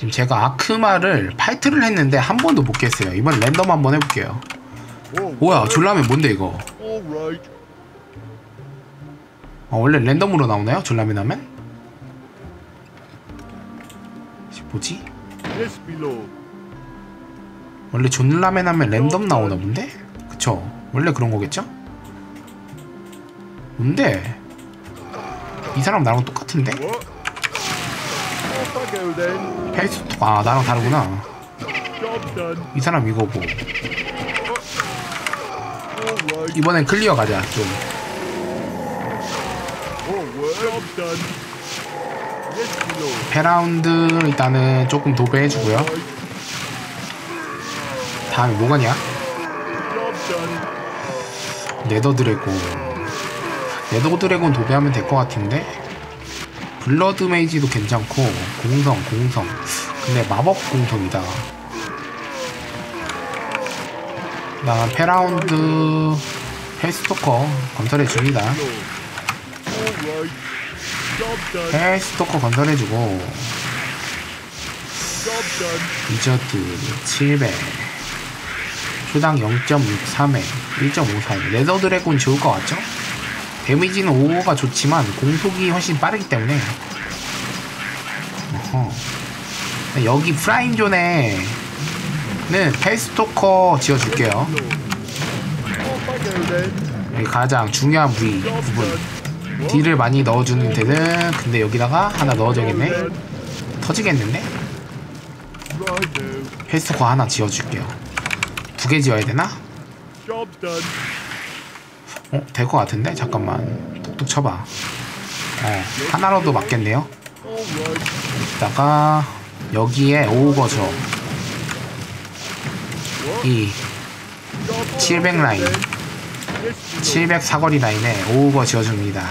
지금 제가 아크마를 파이트를 했는데 한 번도 못 깼어요. 이번 랜덤 한번 해볼게요. 뭐야, 졸라맨 뭔데 이거? 원래 랜덤으로 나오나요? 졸라맨 하면? 뭐지? 원래 졸라맨 하면 랜덤 나오나 본데? 그쵸? 원래 그런 거겠죠? 뭔데? 이 사람 나랑 똑같은데? 페이스톡, 아 나랑 다르구나. 이 사람 이거고. 이번엔 클리어 가자 좀. 페라운드 일단은 조금 도배해주고요. 다음에 뭐가냐? 네더 드래곤 도배하면 될 것 같은데. 블러드 메이지도 괜찮고 공성 근데 마법 공성이다. 나 페라운드 헬스토커 건설해줍니다. 헬스토커 건설해주고 리저트 700 초당 0.63회 1.54회 네더 드래곤 좋을 것 같죠? 데미지는 5가 좋지만 공속이 훨씬 빠르기 때문에. 여기 프라임존에는 펠스토커 지어줄게요. 여기 가장 중요한 부분 딜을 많이 넣어주는 데는. 근데 여기다가 하나 넣어줘야겠네. 터지겠는데? 펠스토커 하나 지어줄게요. 2개 지어야 되나? 될 것 같은데? 잠깐만 톡톡 쳐봐. 하나로도 맞겠네요. 여기다가 여기에 오거죠. 이 700 라인 700 사거리 라인에 오거 지어줍니다.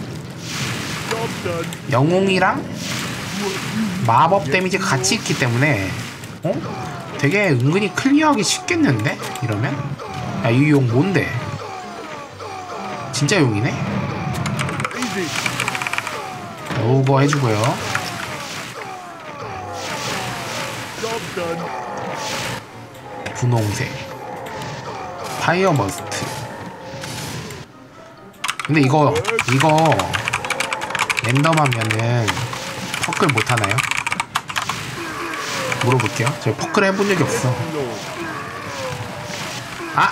영웅이랑 마법 데미지가 같이 있기 때문에 되게 은근히 클리어하기 쉽겠는데? 이러면? 야, 이 용 뭔데? 진짜 용이네? 오버 해주고요. 분홍색 파이어버스트. 근데 이거 랜덤하면은 퍼클 못하나요? 물어볼게요. 저 퍼클 해본 적이 없어. 아!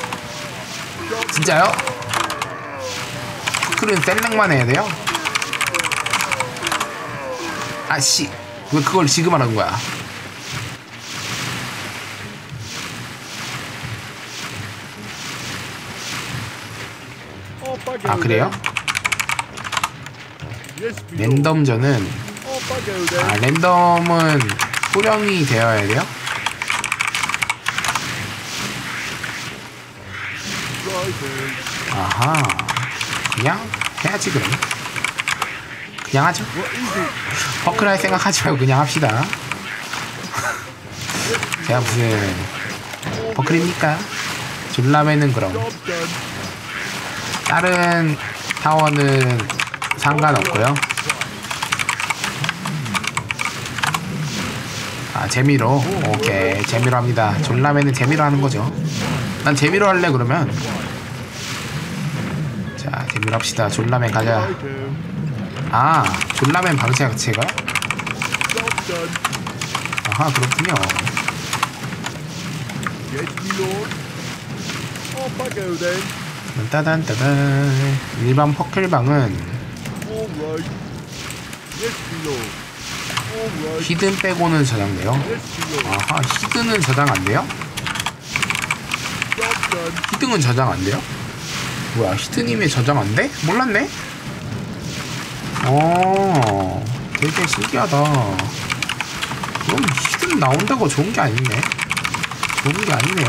진짜요? 퍼클은 셀렉만 해야 돼요? 아씨, 왜 그걸 지금 하는 거야? 아, 그래요? 랜덤전은 랜덤은 호령이 되어야 돼요? 아하, 그냥 해야지. 그럼 그냥 하죠. 퍼클 할 생각하지 말고 그냥 합시다. 제가 무슨 퍼클입니까? 졸라매는. 그럼 다른 타워는 상관없고요. 아, 재미로. 오케이, 재미로 합니다. 졸라매는 재미로 하는 거죠. 난 재미로 할래. 그러면 자, 재미로 합시다. 졸라맨 가자. 아, 졸라맨 방치 자체가? 아하, 그렇군요. 따단따단. 일반 퍼클방은 히든 빼고는 저장돼요. 아하, 히든은 저장 안 돼요? 히든은 저장 안 돼요? 뭐야, 히든님이 저장 안 돼? 몰랐네? 되게 신기하다. 그럼 히든 나온다고 좋은 게 아니네. 좋은 게 아니네요.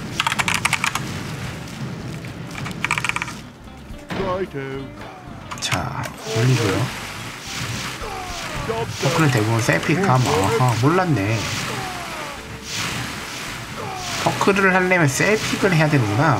자, 올리고요. 퍼클은 대부분 셀픽함. 아하, 몰랐네. 퍼클을 하려면 셀픽을 해야 되는구나.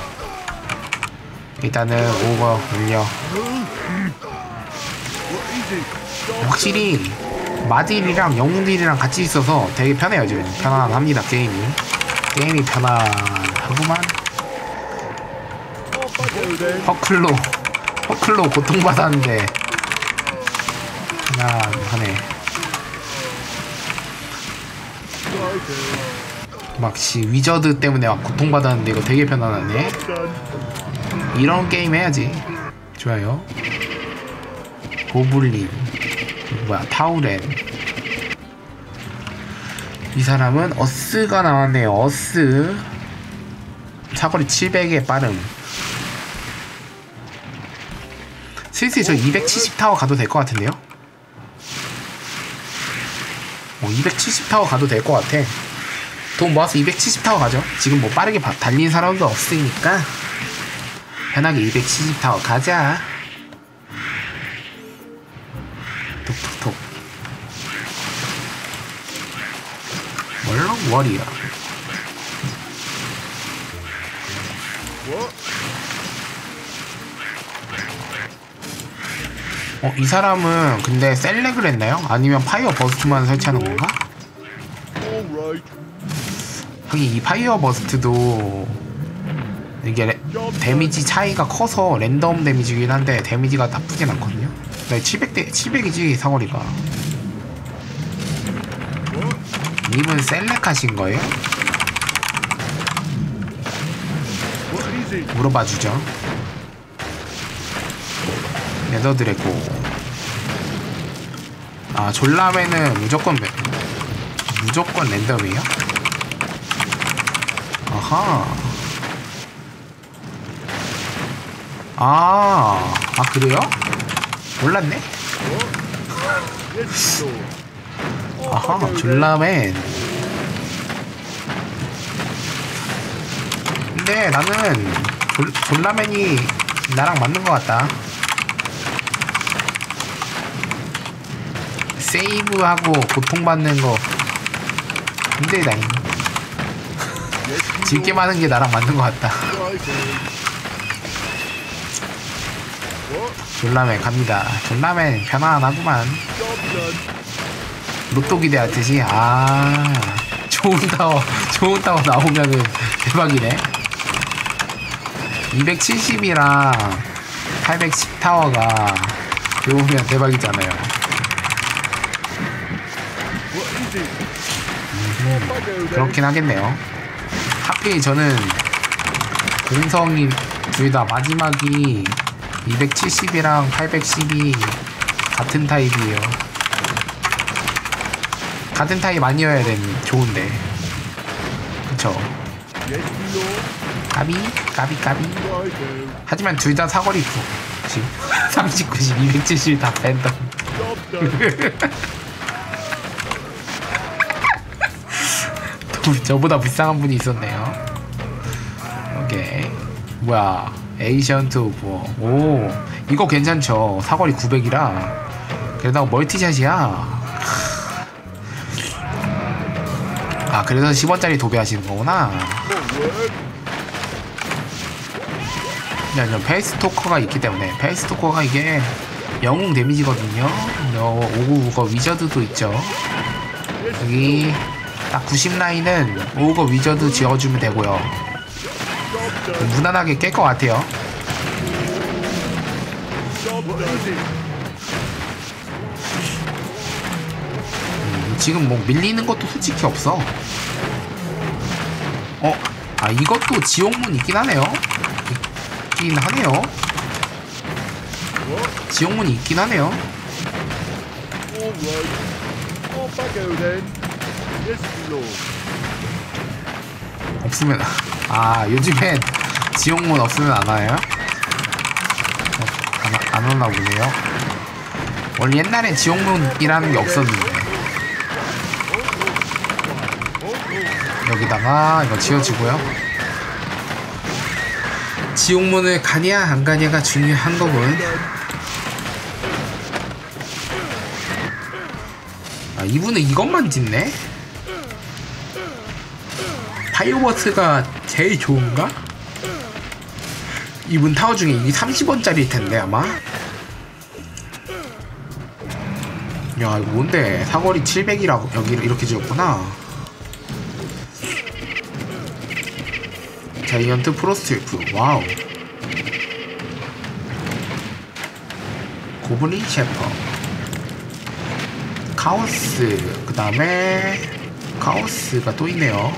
일단은 오버 올려. 확실히 마딜이랑 영웅딜이랑 같이 있어서 되게 편해요. 지금 편안합니다. 게임이 편안하구만. 허클로 고통받았는데 편안하네. 막씨 위저드 때문에 막 고통받았는데 이거 되게 편안하네. 이런 게임 해야지. 좋아요. 고블린 뭐야 타우렌. 이 사람은 어스가 나왔네요. 어스 사거리 700의 빠름. 슬슬 저 270타워 가도 될 것 같은데요? 270타워 가도 될 것 같아. 돈 모아서 270타워 가죠. 지금 뭐 빠르게 달린 사람도 없으니까 편하게 270타워 가자. 톡톡톡. 멀렁 워리어. 이 사람은 근데 셀렉을 했나요? 아니면 파이어 버스트만 설치하는 건가? 하긴 이 파이어 버스트도 이게 데미지 차이가 커서 랜덤 데미지긴 한데 데미지가 나쁘진 않거든요. 네, 700이지 사거리가. 님은 셀렉하신 거예요? 물어봐주죠. 네더드래곤. 아 졸라맨은 무조건 랜덤이에요? 아하. 아 그래요? 몰랐네? 아하 졸라맨. 근데 나는 졸라맨이 나랑 맞는 것 같다. 세이브하고 고통받는 거 힘들다잉. 즐게 많은 게 나랑 맞는 것 같다. 졸라맨 갑니다. 졸라맨 편안하구만. 로또 기대하듯이. 좋은 타워 나오면은 대박이네. 270이랑 810 타워가 들어오면 대박이잖아요. 그렇긴 하겠네요. 하필 저는 공성이 둘 다 마지막이 270이랑 810이 같은 타입이에요. 같은 타입 아니어야 되는 좋은데. 그쵸? 까비. 하지만 둘 다 사거리 90, 30, 90, 270 다 랜덤. 저보다 불쌍한 분이 있었네요. 오케이. 뭐야 에이션트 오브. 오 이거 괜찮죠. 사거리 900이라 게다가 멀티샷이야. 그래서 10원짜리 도배하시는 거구나. 페이스토커가 있기 때문에. 페이스토커가 이게 영웅 데미지거든요. 오거 위저드도 있죠. 여기 딱 90라인은 오거 위저드 지어주면 되고요. 무난하게 깰 것 같아요. 지금 뭐 밀리는 것도 솔직히 없어. 이것도 지옥문 있긴 하네요. 지옥문이 있긴 하네요. 없으면 요즘엔 지옥문 없으면 안 와요? 안 오나 보네요. 원래 옛날엔 지옥문이라는 게 없었는데. 여기다가 이거 지어주고요. 지옥문을 가냐 안 가냐가 중요한 거군. 이분은 이것만 짓네? 파이어버스가 제일 좋은가? 이분 타워 중에 이게 30원짜리일 텐데 아마. 야 이거 뭔데 사거리 700이라고 여기 이렇게 지었구나. 자이언트 프로스트웨프 와우. 고블린 셰퍼 카오스 그 다음에 카오스가 또 있네요.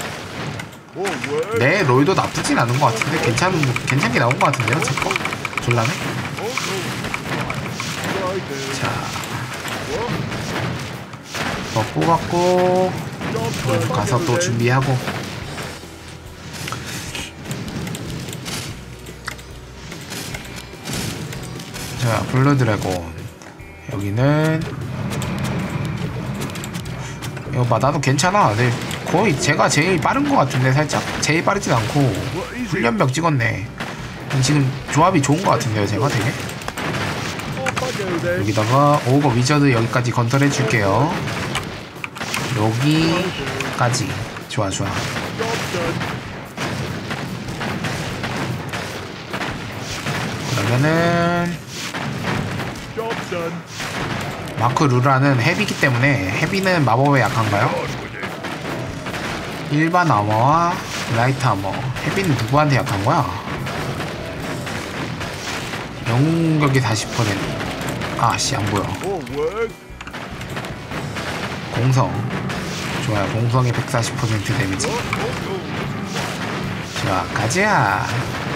네 롤도 나쁘진 않은 것 같은데 괜찮게 나온 것 같은데요 제거 졸라네. 자 뽑았고 가서 또 준비하고. 자 블루드래곤 여기는 이거 봐 나도 괜찮아. 네, 거의 제가 제일 빠른 것 같은데 살짝 제일 빠르진 않고 훈련병 찍었네. 지금 조합이 좋은 것 같은데요 제가 되게. 여기다가 오버 위저드 여기까지 건설해 줄게요. 여기까지 좋아 좋아. 그러면은 마크 루라는 헤비기 때문에 헤비는 마법에 약한가요? 일반 아머와 라이트 아머. 헤비는 누구한테 약한 거야? 영웅격이 40%. 아씨 안 보여. 공성 좋아요. 공성의 140% 데미지. 좋아 가자.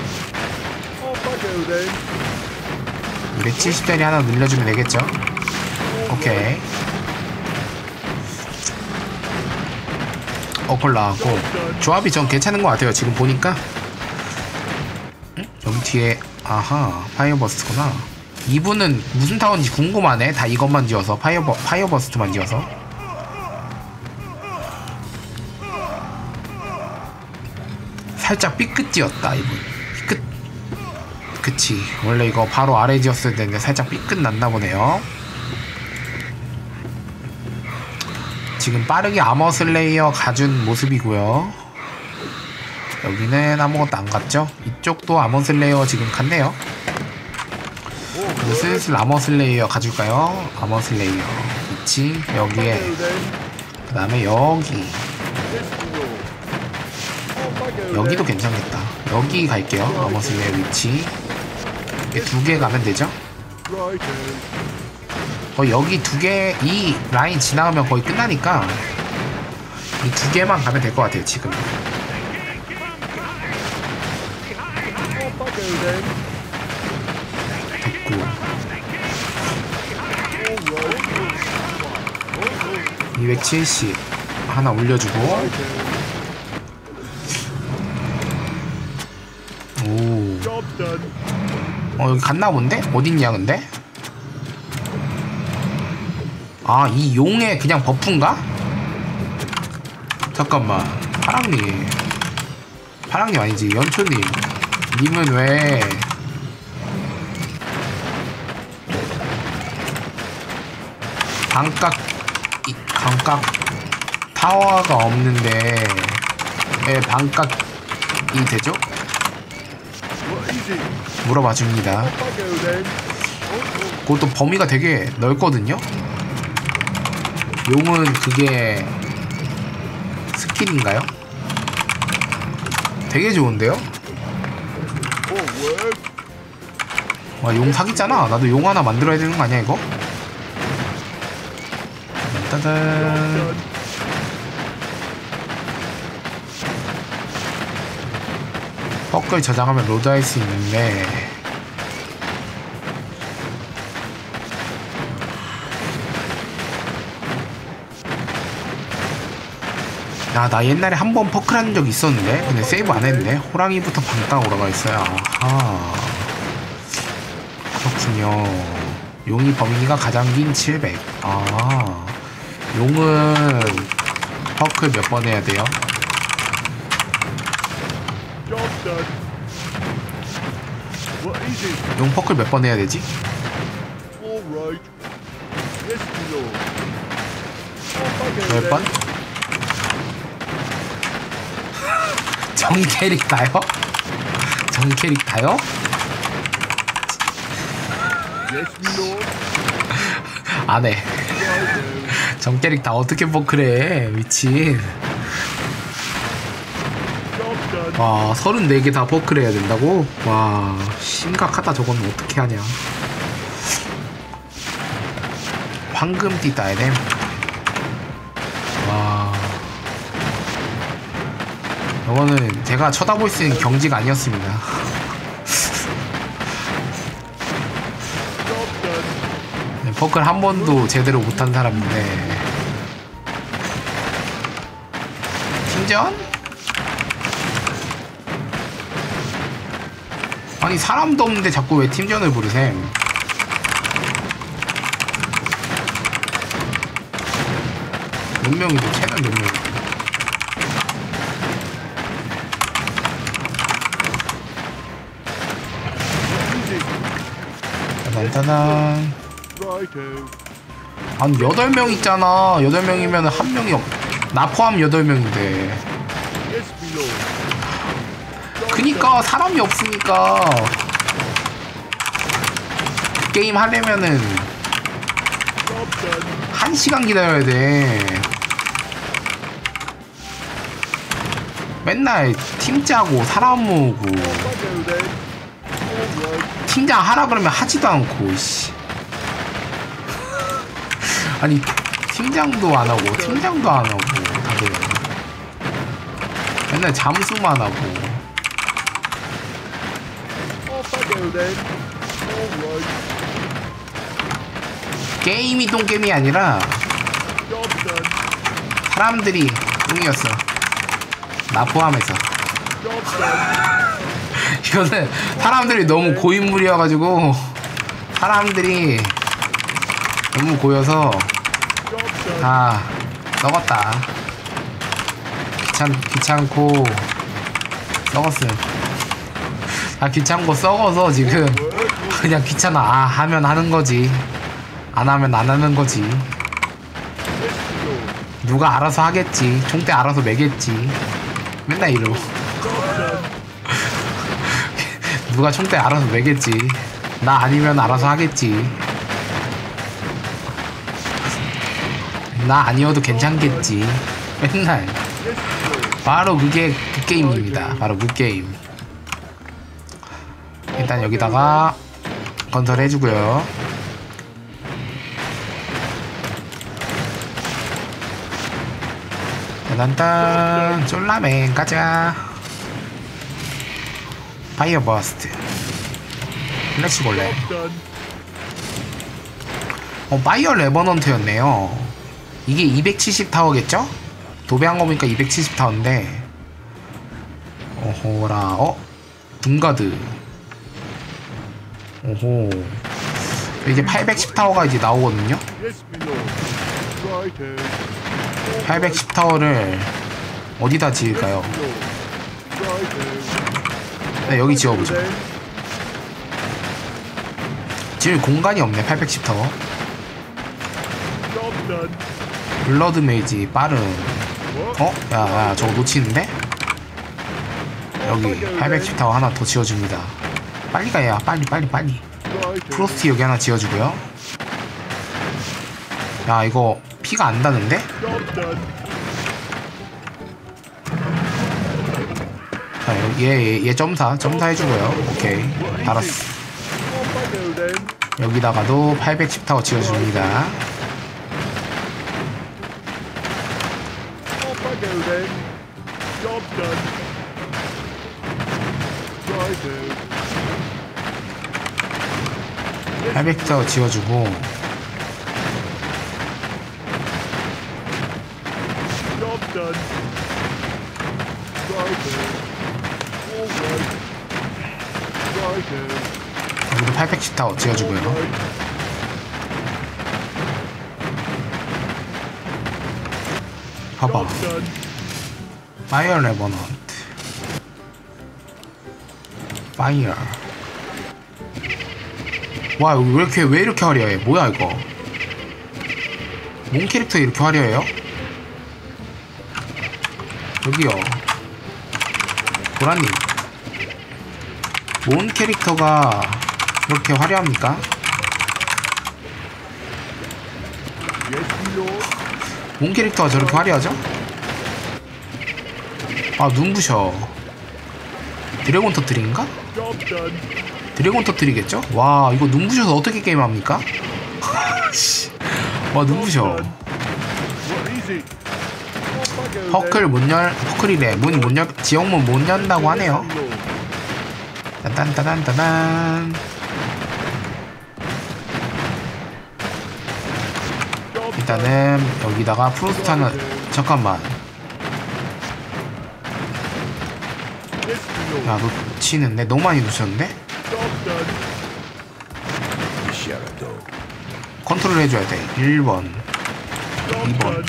270짜리 하나 늘려주면 되겠죠? 오케이. 어콜 나왔고 조합이 전 괜찮은 것 같아요 지금 보니까. 응? 여기 뒤에 아하 파이어버스트구나. 이분은 무슨 타워인지 궁금하네. 다 이것만 지어서 파이어버스트만 지어서. 살짝 삐끗 지었다 이분. 삐끗. 그치 원래 이거 바로 아래 지었어야 되는데 살짝 삐끗 났나 보네요. 지금 빠르게 아머 슬레이어 가준 모습이고요. 여기는 아무것도 안 갔죠? 이쪽도 아머 슬레이어 지금 갔네요. 슬슬 아머 슬레이어 가줄까요? 아머 슬레이어 위치 여기에 그 다음에 여기도 괜찮겠다. 여기 갈게요. 아머 슬레이어 위치 두 개 가면 되죠? 거의 여기 두 개, 이 라인 지나가면 거의 끝나니까 이 두 개만 가면 될 것 같아요 지금. 됐고 270 하나 올려주고. 오. 여기 갔나 본데? 어딨냐 근데? 아, 이 용의 그냥 버프인가? 잠깐만. 파랑님 아니지. 연초님. 님은 왜 반각 타워가 없는데 왜 반각이 되죠? 물어봐 줍니다. 그것도 범위가 되게 넓거든요? 용은 그게 스킬인가요? 되게 좋은데요? 와, 용 사기잖아. 나도 용 하나 만들어야 되는 거 아니야 이거? 따단. 퍼클 저장하면 로드할 수 있는데 나 옛날에 한번 퍼클 한 적 있었는데 근데 세이브 안 했네. 호랑이부터 방딱 올라가 있어요. 아하. 그렇군요. 용이 범위가 가장 긴 700. 아, 용은 퍼클 몇 번 해야 돼요? 용 퍼클 몇 번 해야 되지? 몇 번? 정캐릭 다요? 정캐릭 다요? 안해. 정캐릭 다 어떻게 버클해. 미친. 와 34개 다 버클해야 된다고? 와 심각하다. 저건 어떻게 하냐. 황금띠 따야 돼. 와 이거는 제가 쳐다볼 수 있는 경지가 아니었습니다. 네, 버클 한 번도 제대로 못한 사람인데. 팀전? 아니 사람도 없는데 자꾸 왜 팀전을 부르셈. 몇 명이죠? 채널 몇 명? 짜잔. 한 8명 있잖아. 8명이면 한 명이 나 포함 8명인데. 그니까 사람이 없으니까 게임 하려면은 1시간 기다려야 돼. 맨날 팀 짜고 사람 모으고 팀장 하라 그러면 하지도 않고 씨. 아니 팀장도 안 하고 팀장도 안 하고 다들 맨날 잠수만 하고. 게임이 똥게임이 아니라 사람들이 똥이었어. 나 포함해서. 이거는 사람들이 너무 고인물이어가지고 사람들이 너무 고여서 다 썩었다. 귀찮고 썩었음. 다 귀찮고 썩어서 지금 그냥 귀찮아. 아 하면 하는 거지. 안 하면 안 하는 거지. 누가 알아서 하겠지. 총대 알아서 매겠지. 맨날 이러고. 누가 총대 알아서 매겠지. 나 아니면 알아서 하겠지. 나 아니어도 괜찮겠지. 맨날. 바로 그게 그 게임입니다. 바로 그 게임. 일단 여기다가 건설해주고요. 딴딴 쫄라맨 가자. 파이어 버스트 플래시 골렘. 파이어 레버넌트였네요. 이게 270 타워겠죠? 도배한 거 보니까 270 타워인데. 오호라. 둠가드. 오호. 이제 810 타워가 이제 나오거든요. 810 타워를 어디다 지을까요? 네, 여기 지어보죠. 지을 공간이 없네. 810 타워. 블러드 메이지 빠른. 야 저거 놓치는데? 여기 810 타워 하나 더 지어줍니다. 빨리 가야. 빨리. 프로스트 여기 하나 지어주고요. 야 이거 피가 안 다는데? 자 얘 점사 해주고요. 오케이 달았어. 여기다가도 810 타워 지어줍니다. 팔백타워 지어주고. 여기도 810 타워 지어주고요. 봐봐. 파이어 레버넌트. 파이어. 와 여기 왜 이렇게 화려해? 뭐야 이거? 뭔 캐릭터 이렇게 화려해요? 여기요. 보라님. 뭔 캐릭터가 그렇게 화려합니까? 뭔 캐릭터가 저렇게 화려하죠? 아, 눈부셔. 드래곤 터트린가? 드래곤 터트리겠죠? 와, 이거 눈부셔서 어떻게 게임합니까? 와, 눈부셔. 퍼클이래. 문 못 열, 지옥문 못 연다고 하네요. 딴딴따단따단. 일단은 여기다가 프로스트 하나. 잠깐만. 야, 놓치는데? 너무 많이 놓쳤는데? 컨트롤 해줘야 돼. 1번 2번.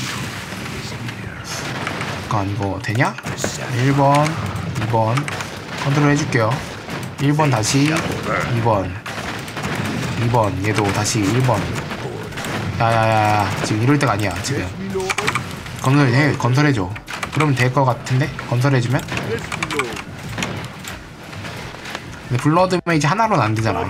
잠깐, 이거 되냐? 1번 2번 컨트롤 해줄게요. 1번 다시 2번 2번 얘도 다시 1번. 야야야, 지금 이럴 때가 아니야. 지금 건설해줘. 그러면 될 것 같은데? 건설해주면? 근데 블러드 메이지 하나로는 안 되잖아.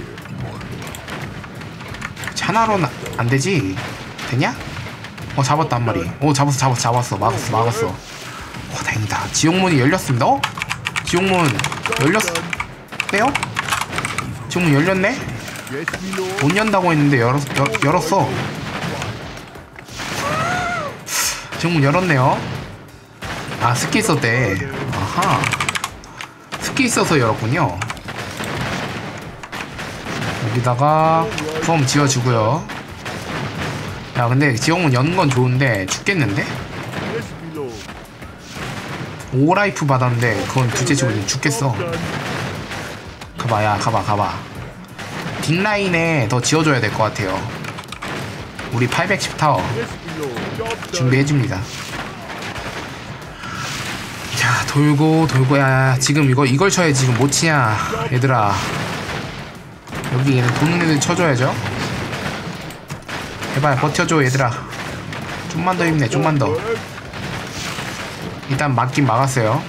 하나로는 안 되지? 되냐? 잡았다, 한 마리. 잡았어. 막았어. 다행이다. 지옥문이 열렸습니다. 지옥문 열렸대요? 지옥문 열렸네? 못 연다고 했는데 열었어. 지옥문 열었네요. 아, 스키 있었대. 아하, 스키 있어서 열었군요. 여기다가 폼 지어주고요. 야, 근데 지옥문 여는 건 좋은데 죽겠는데? 5라이프 받았는데 그건 둘째치고 죽겠어. 가봐. 뒷라인에 더 지어줘야 될 것 같아요. 우리 810 타워 준비해줍니다. 자, 돌고. 야, 지금 이걸 쳐야 지금 못 치냐 얘들아. 여기 얘는 도는 애들 쳐줘야죠. 제발 버텨줘 얘들아. 좀만 더 힘내. 좀만 더. 일단 막긴 막았어요.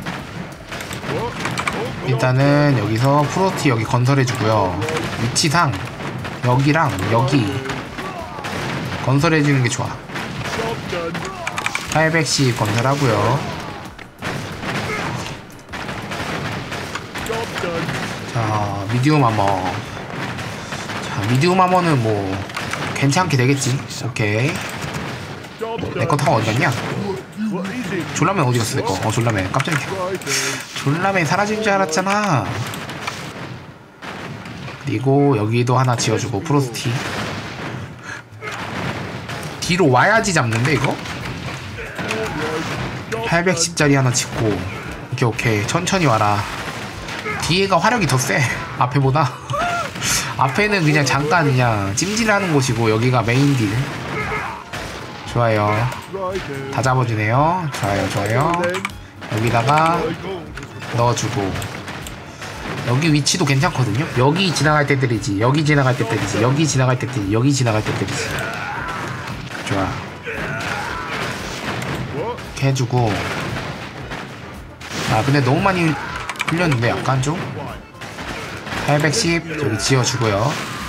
일단은 여기서 프로티 여기 건설해주고요. 위치상 여기랑 여기 건설해주는 게 좋아. 800씩 건설하고요. 자, 미디움 아머. 자, 미디움 아머는 뭐 괜찮게 되겠지. 오케이. 내거 타고 어디 갔냐? 졸라맨 어디 갔어 내거? 졸라맨 깜짝이야. 졸라맨 사라진 줄 알았잖아. 그리고 여기도 하나 지어주고 프로스티. 뒤로 와야지 잡는데 이거? 810짜리 하나 짓고. 오케이. 천천히 와라. 뒤에가 화력이 더 세. 앞에보다. 앞에는 그냥 잠깐 그냥 찜질하는 곳이고 여기가 메인 딜. 좋아요. 다 잡아주네요. 좋아요. 여기다가 넣어주고. 여기 위치도 괜찮거든요. 여기 지나갈 때 때리지. 여기 지나갈 때 때리지. 여기 지나갈 때 때리지. 여기 지나갈 때 때리지. 좋아. 이렇게 해주고. 아, 근데 너무 많이 흘렸는데 약간 좀. 810 저기 지어주고요.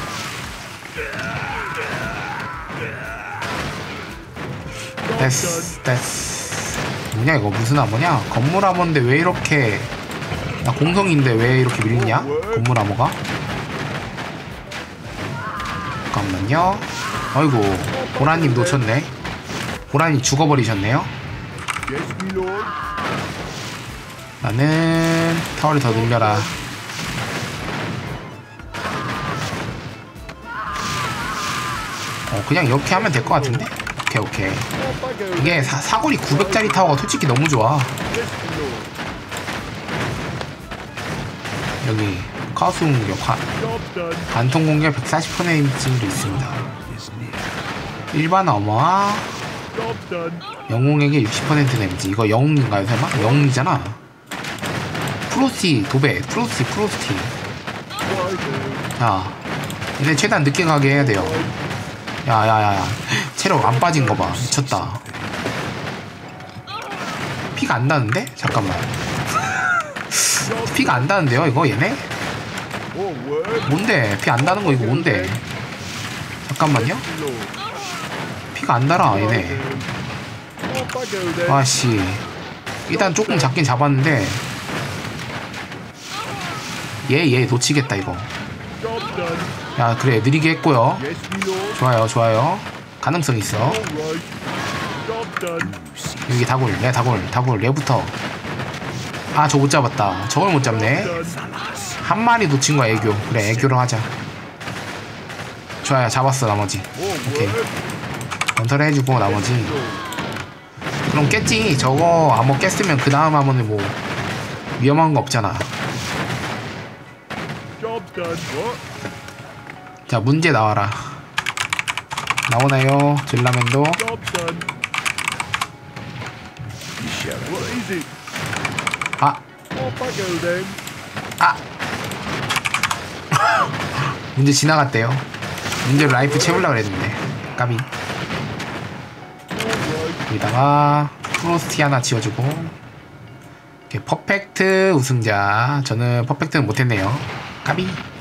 됐어. 뭐냐 이거, 무슨 암호냐? 건물 암호인데 왜 이렇게, 나 공성인데 왜 이렇게 밀리냐? 건물 암호가? 잠깐만요. 아이고, 보라님 놓쳤네. 보라님 죽어버리셨네요. 나는 타워를 더 늘려라. 그냥 이렇게 하면 될 것 같은데? 오케이. 이게 사거리 900짜리 타워가 솔직히 너무 좋아. 여기 카우스 공격, 관통 공격 140%도 있습니다. 일반 어머와 영웅에게 60% 데미지. 이거 영웅인가요 설마? 영웅이잖아. 프로스티 도배. 프로스티. 자, 얘네 최대한 늦게 가게 해야 돼요. 야야야, 체력 안 빠진 거 봐. 미쳤다. 피가 안 나는데? 잠깐만. 피가 안 나는데요 이거 얘네? 뭔데? 피 안 나는 거 이거 뭔데? 잠깐만요. 피가 안 달아 얘네. 아씨, 일단 조금 잡긴 잡았는데 얘 놓치겠다 이거. 야 그래 느리게 했고요. 좋아요 좋아요. 가능성 있어. 여기 다굴 얘부터. 아 저 못 잡았다. 저걸 못 잡네. 한 마리 놓친 거야 애교. 그래 애교로 하자. 좋아요 잡았어 나머지. 오케이 건설 해주고 나머지. 그럼 깼지. 저거 암호 깼으면 그 다음 암호는 뭐 위험한 거 없잖아. 자 문제 나와라. 나오나요 젤라맨도. 아 문제 지나갔대요. 문제로 라이프 채우려고 그랬는데 까비. 여기다가 프로스티 하나 지워주고. 이렇게 퍼펙트 우승자. 저는 퍼펙트는 못했네요. 까비.